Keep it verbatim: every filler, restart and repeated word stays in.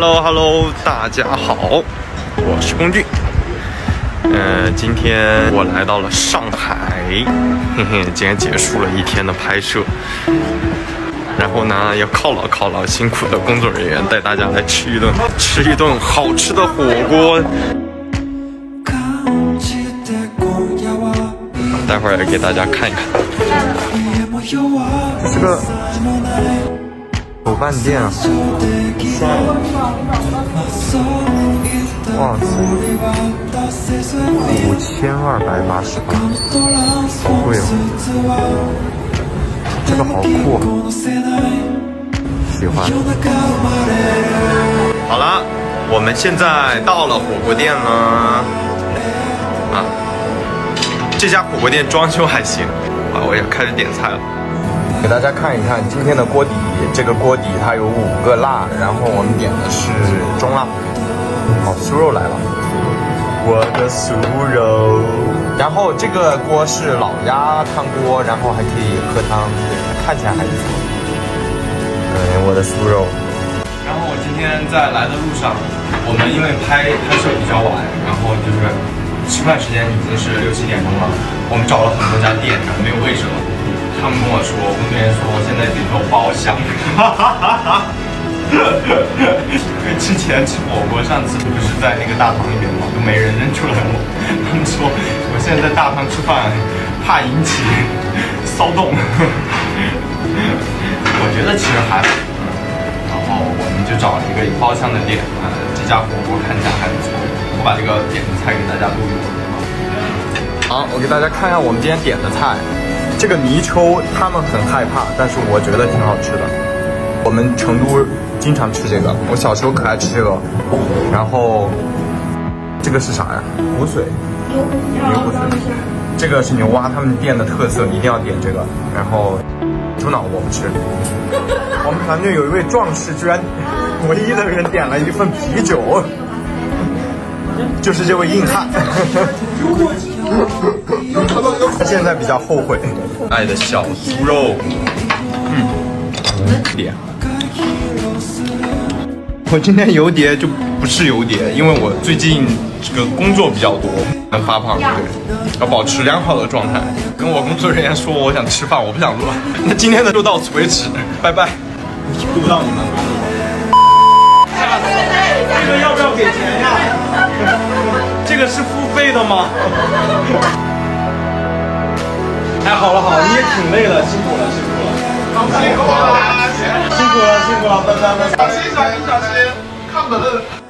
Hello Hello， 大家好，我是龚俊。呃，今天我来到了上海，嘿嘿，今天结束了一天的拍摄，然后呢，要犒劳犒劳辛苦的工作人员，带大家来吃一顿吃一顿好吃的火锅。待会儿给大家看一看，这是个手办店啊，哇塞，五千二百八十八，好贵哦！这个好酷啊，喜欢。好了，我们现在到了火锅店了啊。这家火锅店装修还行啊，我也开始点菜了。给大家看一看今天的锅底，这个锅底它有五个辣，然后我们点的是中辣。好，酥肉来了，我的酥肉。然后这个锅是老鸭汤锅，然后还可以喝汤，看起来还不错。嗯，我的酥肉。然后我今天在来的路上，我们因为拍拍摄比较晚，然后就是。吃饭时间已经是六七点钟了，我们找了很多家店，然后没有位置了。他们跟我说，工作人员说现在得做包厢。因为之前吃火锅，上次不是在那个大堂里面嘛，都没人认出来我。他们说我现在在大堂吃饭，怕引起骚动。我觉得其实还好。然后我们就找了一个有包厢的店，啊、呃，这家火锅看起来还不错。我把这个点的菜给大家录一录。好，我给大家看一下我们今天点的菜。这个泥鳅他们很害怕，但是我觉得挺好吃的。我们成都经常吃这个，我小时候可爱吃这个。然后这个是啥呀？湖水，牛湖水。这个是牛蛙，他们店的特色，一定要点这个。然后猪脑我不吃。我们团队有一位壮士，居然唯一的人点了一份啤酒。就是这位硬汉，他现在比较后悔。爱的小猪肉，嗯，点。我今天油碟就不是油碟，因为我最近这个工作比较多，能发胖，对，要保持良好的状态。跟我工作人员说我想吃饭，我不想录。那今天的就到此为止，拜拜。录不到你们。这个要不要给钱呀？这个是付费的吗？哎，好了好了，你也挺累的，辛苦了辛苦了，辛苦了，辛苦了辛苦了，拜拜拜拜。小心小心小心，看门。